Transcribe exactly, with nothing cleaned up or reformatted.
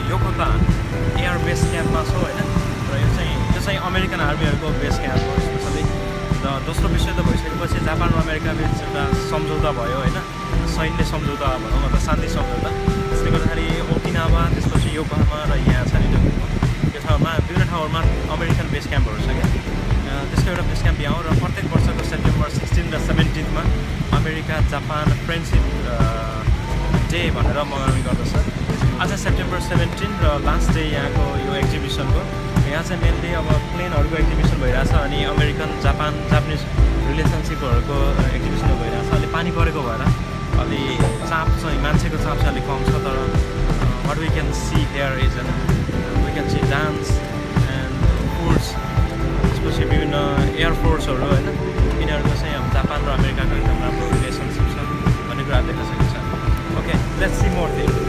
Yokota air base क्याम्पमा छौँ होइन र यो चाहिँ यो चाहिँ अमेरिकन आर्मीहरूको बेस क्याम्प हो स्पेसली र दोस्रो विश्वयुद्ध भइसकेपछि जापान र अमेरिका बिच एउटा सम्झौता भयो होइन सैन्य सम्झौता भनौँ अथवा शान्ति सम्झौता त्यसले गर्दाखेरि ओकिनावा त्यसपछि योकोहामा र यहाँ छ नि यो ठाउँमा विभिन्न ठाउँहरूमा अमेरिकन बेस क्याम्पहरू छ क्या त्यसको एउटा बेस क्याम्प यहाँ हो र प्रत्येक वर्षको सेप्टेम्बर सिक्सटिन र सेभेन्टिनमा अमेरिका जापान फ्रेन्डसिप डे भनेर मनाउने गर्दछ आज सेप्टेम्बर सेभेन्टिन र लास्ट डे यहाँको यो एक्जिबिसनको यहाँ चाहिँ मेनली अब प्लेनहरूको एक्जिबिसन भइरहेछ अनि अमेरिकन जापान जापानिज रिलेसनसिपहरूको एक्जिबिसन भइरहेछ अलि पानी परेको भएर अलि चाप चाहिँ मान्छेको चाप चाहिँ अलिक कम छ तर what we can see here is and we can see dance and foods त्यसपछि विभिन्न एयरफोर्सहरू होइन यिनीहरूको चाहिँ अब जापान र अमेरिकाको एकदम राम्रो रिलेसनसिप छ भन्ने कुरा देख्न सकिन्छ okay let's see more thing